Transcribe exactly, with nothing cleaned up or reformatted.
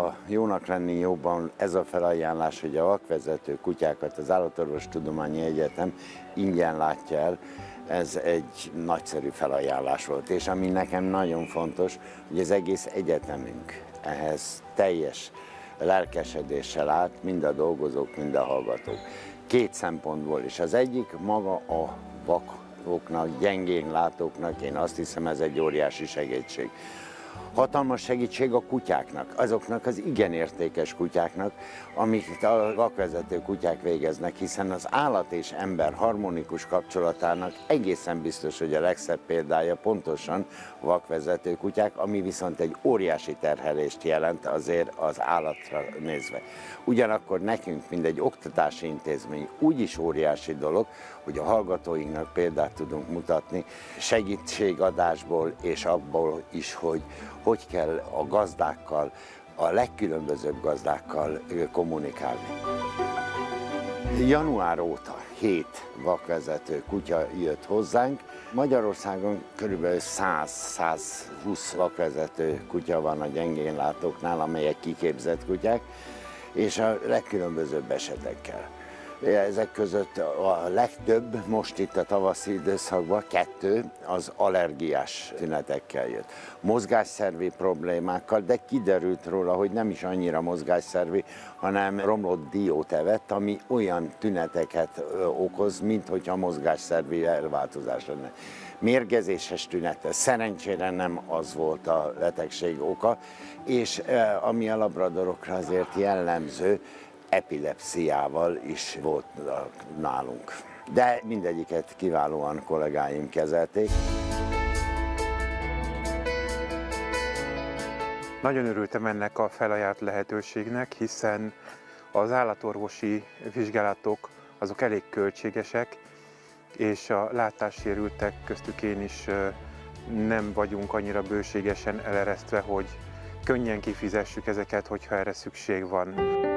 a Jónak lenni jóban ez a felajánlás, hogy a vakvezető kutyákat az Állatorvostudományi Egyetem ingyen látja el, ez egy nagyszerű felajánlás volt, és ami nekem nagyon fontos, hogy az egész egyetemünk ehhez teljes lelkesedéssel állt, mind a dolgozók, mind a hallgatók. Két szempontból is. Az egyik maga a vakoknak, gyengén látóknak, én azt hiszem, ez egy óriási segítség. Hatalmas segítség a kutyáknak, azoknak az igen értékes kutyáknak, amit a vakvezető kutyák végeznek, hiszen az állat és ember harmonikus kapcsolatának egészen biztos, hogy a legszebb példája pontosan a vakvezető kutyák, ami viszont egy óriási terhelést jelent azért az állatra nézve. Ugyanakkor nekünk, mint egy oktatási intézmény, úgyis óriási dolog, hogy a hallgatóinknak példát tudunk mutatni segítségadásból és abból is, hogy hogy kell a gazdákkal, a legkülönbözőbb gazdákkal kommunikálni. Január óta hét vakvezető kutya jött hozzánk. Magyarországon körülbelül száz-százhúsz vakvezető kutya van a gyengén látóknál, amelyek kiképzett kutyák, és a legkülönbözőbb esetekkel. Ezek között a legtöbb most itt a tavaszi időszakban, kettő, az allergiás tünetekkel jött. Mozgásszervi problémákkal, de kiderült róla, hogy nem is annyira mozgásszervi, hanem romlott diót evett, ami olyan tüneteket okoz, mint hogyha mozgásszervi elváltozás lenne. Mérgezéses tünete, szerencsére nem az volt a betegség oka, és ami a labradorokra azért jellemző, epilepsziával is volt nálunk. De mindegyiket kiválóan kollégáim kezelték. Nagyon örültem ennek a felajánlott lehetőségnek, hiszen az állatorvosi vizsgálatok azok elég költségesek, és a látássérültek, köztük én is nem vagyunk annyira bőségesen eleresztve, hogy könnyen kifizessük ezeket, hogyha erre szükség van.